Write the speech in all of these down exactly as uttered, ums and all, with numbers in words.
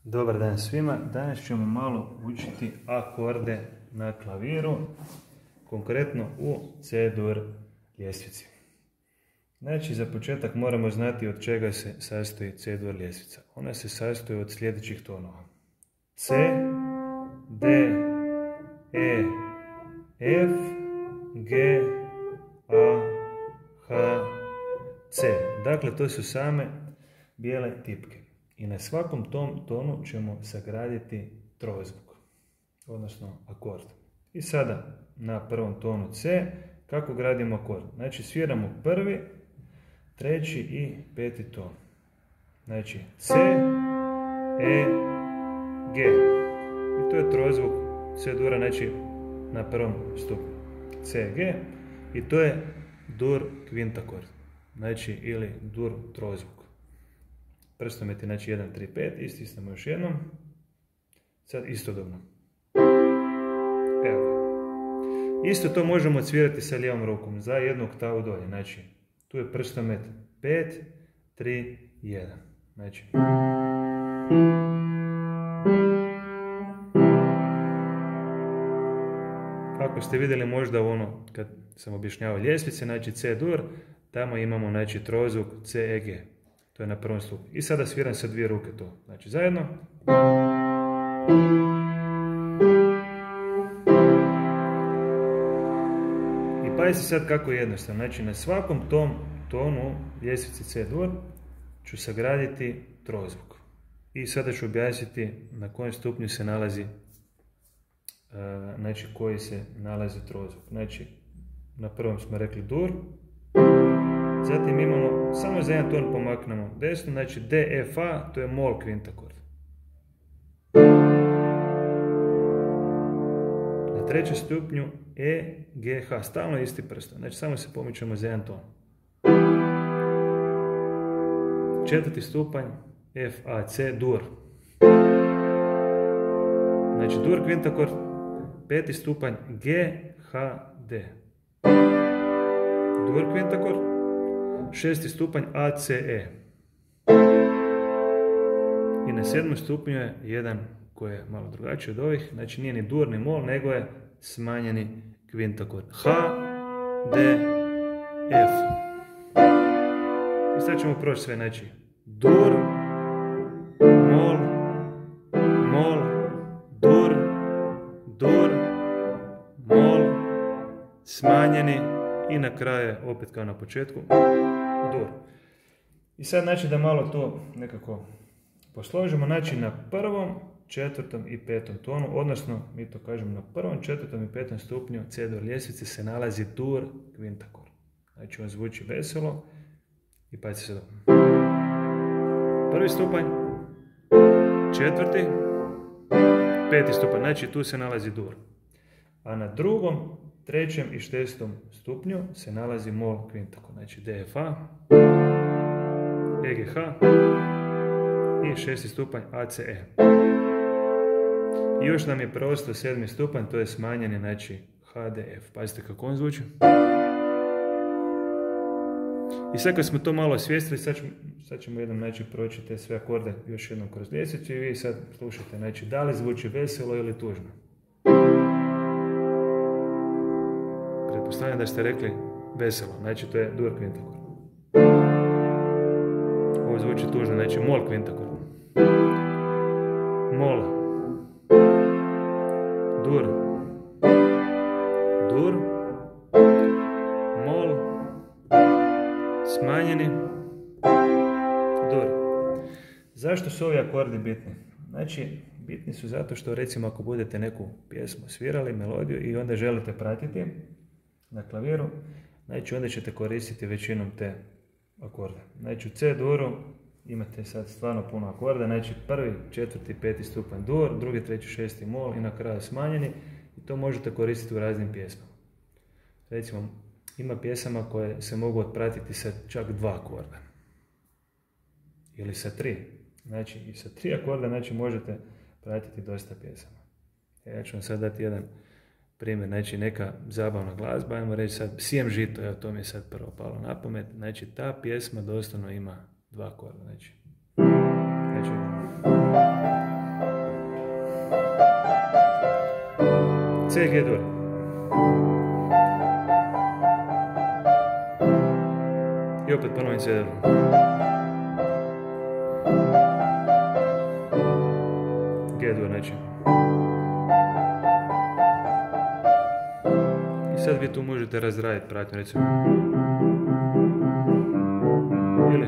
Dobar dan svima, danas ćemo malo učiti akorde na klaviru, konkretno u C-dur ljestvici. Znači, za početak moramo znati od čega se sastoji C-dur ljestvica. Ona se sastoji od sljedećih tonova: C, D, E, F, G, A, H, C. Dakle, to su same bijele tipke. I na svakom tom tonu ćemo sagraditi trozvuk, odnosno akord. I sada na prvom tonu C, kako gradimo akord? Znači, sviramo prvi, treći i peti ton. Znači, C, E, G. I to je trozvuk C-dura, znači na prvom stupnju. C, G. I to je dur kvintakord. Znači, ili dur trozvuk. Prstometi, znači jedan, tri, pet, istisnemo još jednom. Sad istodobno. Evo. Isto to možemo odsvirati sa lijevom rukom za jednu oktavu dolje. Znači, tu je prstomet pet, tri, jedan. Znači. Ako ste vidjeli možda ono, kad sam objašnjavao ljestvice, znači C-dur, tamo imamo, znači, trozvuk C E G. To je na prvom stupnju. I sada sviram sa dvije ruke to. Znači, zajedno. I pazi sad kako je jednostavno. Znači, na svakom tom tonu ljestvice C-dur ću sagraditi trozvuk. I sada ću objasniti na kojem stupnju se nalazi, uh, znači, koji se nalazi trozvuk. Znači, na prvom smo rekli dur. Zatim imamo, samo za jedan ton pomaknemo desno, znači D, E, F, A, to je mol kvintakord. Na trećem stupnju E, G, H, stalno isti prstom, znači samo se pomičemo za jedan ton. Četvrti stupanj F, A, C, dur. Znači dur kvintakord, peti stupanj G, H, D. Dur kvintakord. Šesti stupanj A, C, E. I na sedmom stupnju je jedan koji je malo drugačiji od ovih, znači nije ni dur ni mol, nego je smanjeni kvintakord. H, D, F. I sad ćemo proći sve, znači dur, mol, mol, dur, dur, mol, smanjeni i na kraju opet kao na početku dur. I sad, znači, da malo to nekako posložimo, znači na prvom, četvrtom i petom tonu, odnosno mi to kažemo na prvom, četvrtom i petom stupnju C-dur ljestvice se nalazi dur kvintakord. Znači on zvuči veselo i pazi se dobro. Prvi stupanj, četvrti, peti stupanj, znači tu se nalazi dur. A na drugom, trećem i šestom stupnju se nalazi mol kvintakord, znači D, F, A, E, G, H i šesti stupanj A, C, E. I još nam je preostao sedmi stupanj, to je smanjeni, znači H, D, F. Pazite kako on zvuči. I sad kad smo to malo osvijestili, sad ćemo, sad ćemo jednom, znači, proći te sve akorde još jednom kroz ljestvicu i vi sad slušajte, znači, da li zvuči veselo ili tužno. Pretpostavljam da ste rekli veselo, znači to je dur kvintakord. Ovo zvuči tužno, znači mol kvintakord. Mol. Dur. Dur. Mol. Smanjeni. Dur. Zašto su ovi akordi bitni? Znači, bitni su zato što, recimo, ako budete neku pjesmu svirali, melodiju i onda želite pratiti na klaviru, znači onda ćete koristiti većinom te akorde. Znači u C-duru imate sad stvarno puno akorda, znači prvi, četvrti, peti stupanj dur, drugi, treći, šesti mol i na kraju smanjeni, i to možete koristiti u raznim pjesmama. Recimo, ima pjesama koje se mogu otpratiti sa čak dva akorda. Ili sa tri. Znači i sa tri akorda, znači, možete pratiti dosta pjesama. Ja ću vam sad dati jedan primjer, znači neka zabavna glazba, ajmo reći sad Sijem žito, evo to mi je sad prvo palo na pamet, znači ta pjesma doslovno ima dva akorda, znači, znači C, G, dur. I opet ponovim C, dur. G, dur, znači. I sad vi tu možete razraditi pratnju, recimo. Ili?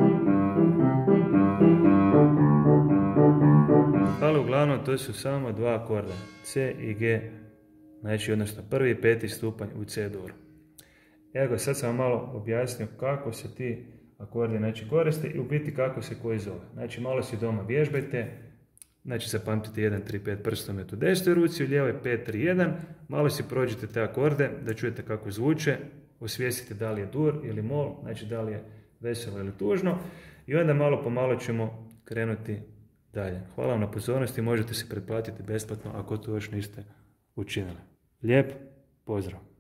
Ali uglavnom to su samo dva akorda, C i G, znači odnosno prvi i peti stupanj u C dur. Evo sad sam vam malo objasnio kako se ti akordi znači, koriste i u biti kako se koji zove. Znači malo si doma vježbajte, znači zapamtite jedan, tri, pet prstom u desnoj ruci, u lijevoj pet, tri, jedan, malo si prođite te akorde da čujete kako zvuče, osvijestite da li je dur ili mol, znači da li je veselo ili tužno i onda malo po malo ćemo krenuti dalje. Hvala vam na pozornosti, možete se pretplatiti besplatno ako to još niste učinili. Lijep pozdrav!